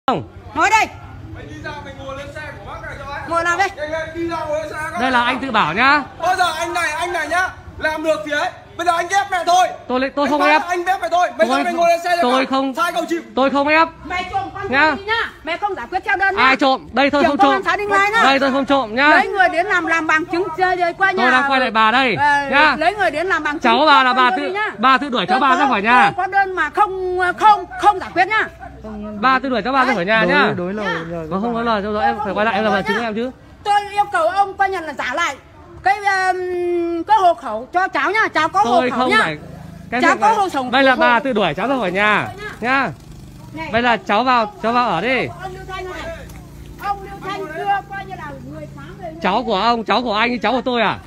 Không. Nói đây. Mày đi ra mày ngồi lên xe của bác này cho anh. Ngồi nào đây? Đi ra ngồi lên xe các Đây là anh tự bảo nhá. Bao giờ anh này nhá, làm được thì ấy. Bây giờ anh ép mẹ thôi. Tôi không ép. Anh ép mẹ thôi. Bây giờ mày ngồi lên xe tôi không. Sai cầu chịu. Tôi không ép. Mày trộm con nhá. đi nhá. Mày không giải quyết theo đơn nhá. Ai trộm? Đây tôi không trộm. Đây tôi không trộm nhá. Lấy người đến làm bằng chứng chơi qua nhà. Tôi đang quay lại bà đây nhá. Lấy người đến làm bằng chứng. Cháu bà là bà tự đuổi cháu bà ra khỏi nhà. Có đơn mà không giải quyết nhá. Bà tự đuổi cháu bà ra khỏi nhà nhá. Đối lời. Mà không có lời cho em phải quay lại em làm bằng chứng em chứ. Tôi yêu cầu ông coi nhận là trả lại cái hộ khẩu cho cháu nhá. Cháu có hộ khẩu nhá. Cháu có hộ khẩu. Đây là bà tự đuổi cháu ra khỏi nhà nhá. Đây là cháu vào ở đi. Ông Lưu Thanh chưa coi như là người sáng về. Cháu của ông, cháu của anh, cháu của tôi à?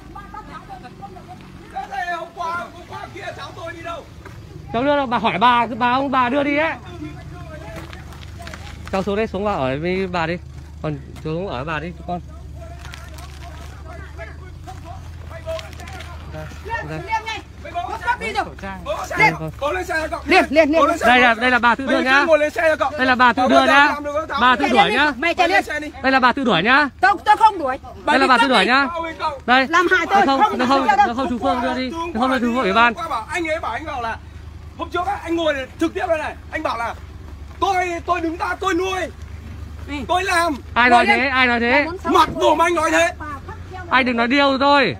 Hôm qua kia cháu tôi đi đâu? Cháu đưa đâu? Bà hỏi bà đưa đi ấy. Cháu xuống đây, xuống vào ở với bà đi. Còn xuống ở với bà đi con. Liền. Đây là bà tự đưa nhá. Đây là bà tự đưa nhá. Bà tự đuổi nhá. Mày chạy lên. Đây là bà tự đuổi nhá. Tôi không đuổi. Đây là bà tự đuổi nhá. Đây. Làm hại tôi. Nó không chú Phương đưa đi. Nó không đưa chú Phương ủy ban. Anh ấy bảo anh bảo là hôm trước anh ngồi trực tiếp đây này, anh bảo là tôi đứng ra tôi nuôi. Tôi làm. Ai nói thế? Ai nói thế? Mặt của anh nói thế. Anh đừng nói điêu tôi.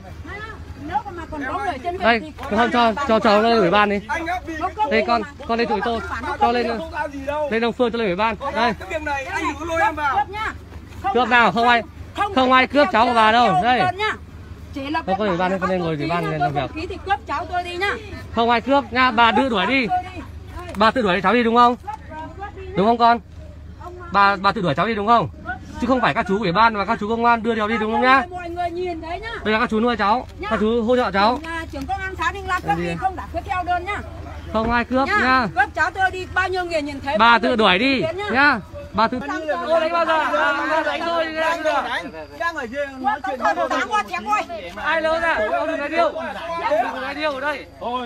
Đây, không cho cháu lên ủy ban đi. Đây con lên tụi tôi. Cho lên Đông Phương cho lên ủy ban. Đây. Cái việc này anh đừng có lôi em vào. Cướp nào? Không ai cướp cháu của bà đâu. Đây. Không có ủy ban con lên ngồi ủy ban lên làm việc. Thì cướp cháu tôi đi nhá. Không ai cướp nha, bà tự đuổi đi. Bà tự đuổi cháu đi đúng không? Đúng không con? Bà tự đuổi cháu đi đúng không? Chứ không phải các chú ủy ban và các chú công an đưa cháu đi đúng không nhá? Mọi người nhìn thấy nhá. Đây là các chú nuôi cháu, các chú hỗ trợ cháu. Trưởng công an xã Ninh Lạc cướp đi không giải quyết theo đơn nhá. Không ai cướp nhá. Cướp cháu tôi đi bao nhiêu người nhìn thấy. Bà tự đuổi đi nhá. Bà tự tôi đánh bao giờ? Bà đánh tôi đi đánh được. Đang ở dưới nói chuyện ai lớn à? Ông đừng nói điêu. Đừng nói điêu ở đây. Thôi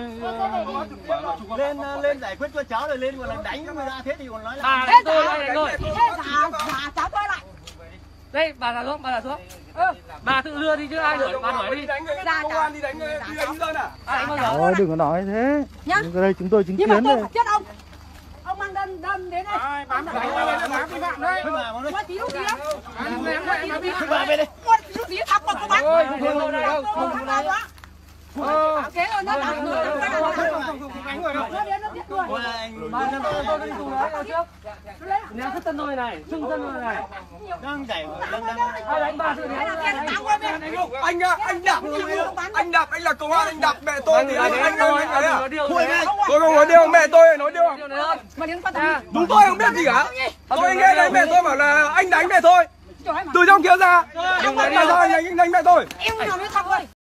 lên giải quyết cho cháu rồi lên còn làm đánh người ta thế thì còn nói là bà đánh tôi đánh tôi. Giả cháu tôi lại. Đây bà là xuống, bà tự đưa đi chứ ai đuổi, bà đuổi đi. Công an đi đánh đơn à? thôi đừng có nói thế. Nhá. Đây chúng tôi chứng kiến Nhưng mà tôi đây. phải chết ông. Ông mang đơn đến đây. Bám vi phạm đấy. Qua tí lúc tí lắm. Qua tí lúc tí thắp vào các bác. Không đâu. Kế rồi nó đạp người. Nó đến nó giết người. Tôi đi tù đấy, trước. Ném cái tân tôi này, trưng tân tôi này. Đang giải Ai đánh bà tự ném. Anh đạp, anh là công an, anh đạp mẹ tôi thì anh nói à? Tôi không nói điều, mẹ tôi nói điều. Chúng tôi không biết gì cả. Tôi nghe thấy mẹ tôi bảo là anh đánh mẹ tôi. Từ trong kia ra. Tại sao anh đánh mẹ tôi? Em nào biết thật ơi.